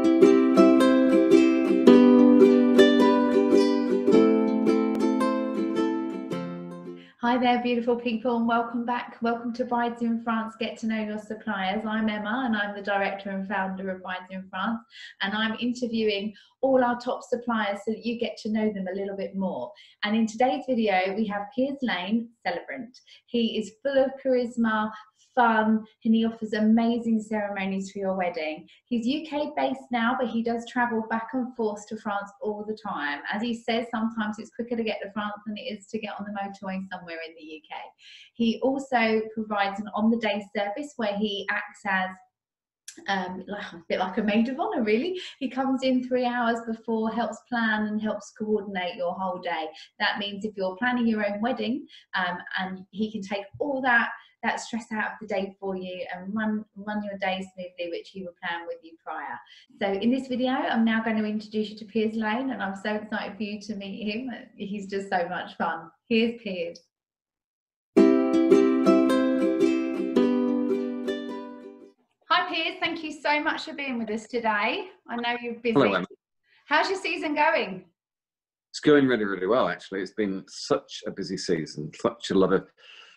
Hi there, beautiful people, and welcome back. Welcome to Brides in France, Get to Know Your Suppliers. I'm Emma, and I'm the director and founder of Brides in France, and I'm interviewing all our top suppliers so that you get to know them a little bit more. And in today's video, we have Piers, Celebrant. He is full of charisma, fun, and he offers amazing ceremonies for your wedding. He's UK based now, but he does travel back and forth to France all the time. As he says, sometimes it's quicker to get to France than it is to get on the motorway somewhere in the UK. He also provides an on-the-day service where he acts as a bit like a maid of honor, really. He comes in 3 hours before, helps plan and helps coordinate your whole day. That means if you're planning your own wedding, and he can take all that stress out of the day for you and run your day smoothly, which he will plan with you prior. So in this video, I'm now going to introduce you to Piers Lane, and I'm so excited for you to meet him. He's just so much fun. Here's Piers. Hi Piers, thank you so much for being with us today. I know you're busy. Hello, Emma. How's your season going? It's going really, really well, actually. It's been such a busy season, such a lot of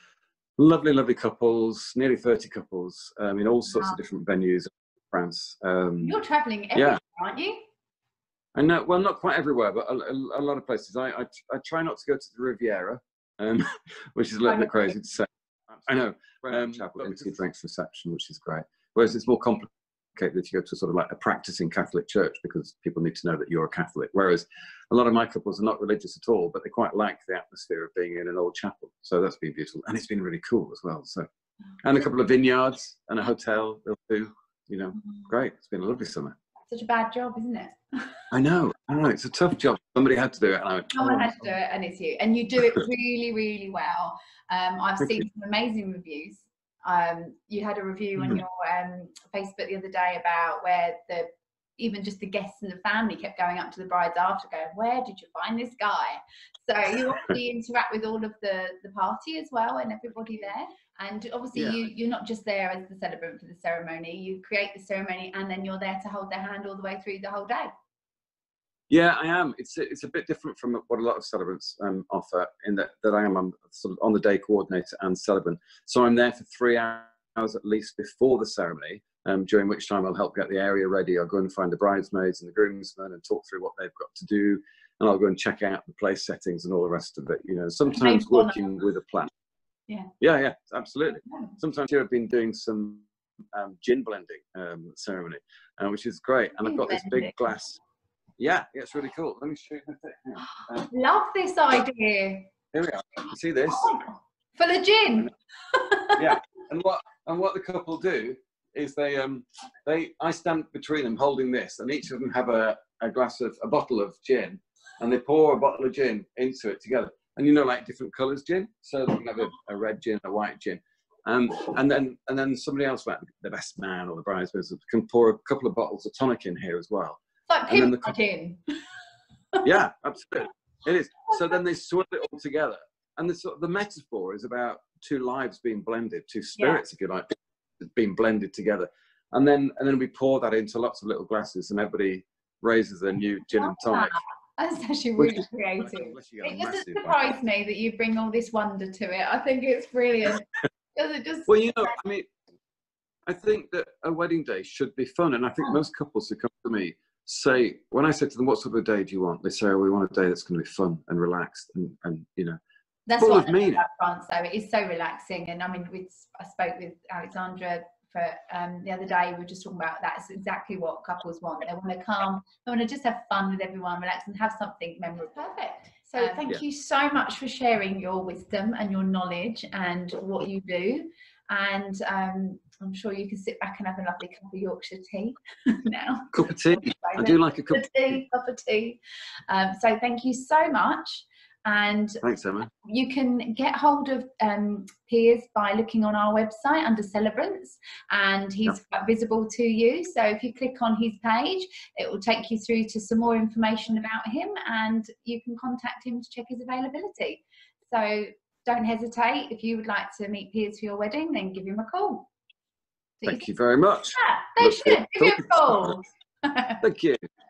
lovely couples, nearly 30 couples in all sorts of different venues in France. You're travelling everywhere, aren't you? I know, well, not quite everywhere, but a lot of places. I try not to go to the Riviera, which is a little bit crazy to say. I know, chapel empty drinks reception, which is great. Whereas it's more complicated if you go to sort of like a practicing Catholic church, because people need to know that you're a Catholic. Whereas a lot of my couples are not religious at all, but they quite like the atmosphere of being in an old chapel. So that's been beautiful, and it's been really cool as well. So, and a couple of vineyards and a hotel, they'll do. You know, great. It's been a lovely summer. Such a bad job, isn't it? I know. It's a tough job. Somebody had to do it, and I went, someone had to do it, and it's you, and you do it really, really well. I've seen some amazing reviews. You had a review on your Facebook the other day about where even just the guests and the family kept going up to the brides after, going, "Where did you find this guy?" So you obviously interact with all of the party as well and everybody there. And obviously you're not just there as the celebrant for the ceremony. You create the ceremony, and then you're there to hold their hand all the way through the whole day. Yeah, I am. It's a bit different from what a lot of celebrants offer, in that I am sort of on the day coordinator and celebrant. So I'm there for 3 hours at least before the ceremony, during which time I'll help get the area ready. I'll go and find the bridesmaids and the groomsmen and talk through what they've got to do, and I'll go and check out the place settings and all the rest of it. You know, sometimes working with a plan. Yeah, absolutely. Sometimes here I've been doing some gin blending ceremony, which is great. And I've got this big glass. Yeah, it's really cool. Let me show you. Love this idea. Here we are. You see this? For the gin. Yeah, and what the couple do is I stand between them holding this, and each of them have a bottle of gin, and they pour a bottle of gin into it together. And you know, like different colours gin, so they can have a red gin, a white gin, and then somebody else, like the best man or the bridesmaids, can pour a couple of bottles of tonic in here as well. Like pimp gin. Yeah, absolutely, it is. So then they swirl it all together, and the metaphor is about two lives being blended, two spirits, if you like, being blended together, and then we pour that into lots of little glasses, and everybody raises their new gin and tonic. That's actually really creative. It doesn't surprise me that you bring all this wonder to it. I think it's brilliant. Does it just? Well, you know, I mean, I think that a wedding day should be fun, and I think most couples who come to me say, when I say to them, "What sort of a day do you want?" They say, "Oh, we want a day that's going to be fun and relaxed and you know." That's full of meaning. About France, though, it is so relaxing, and I mean, I spoke with Alexandra for the other day. We were just talking about that's exactly what couples want. They want to come, they want to just have fun with everyone, relax, and have something memorable. Perfect. So thank you so much for sharing your wisdom and your knowledge and what you do. And I'm sure you can sit back and have a lovely cup of Yorkshire tea now. Cup of tea. I do like a cup of tea. Cup of tea. So thank you so much. And thanks, Emma. You can get hold of Piers by looking on our website under Celebrants, and he's visible to you. So if you click on his page, it will take you through to some more information about him, and you can contact him to check his availability. So don't hesitate. If you would like to meet Piers for your wedding, then give him a call. Thank you very much. Yeah, they should. Give him a call. Thank you.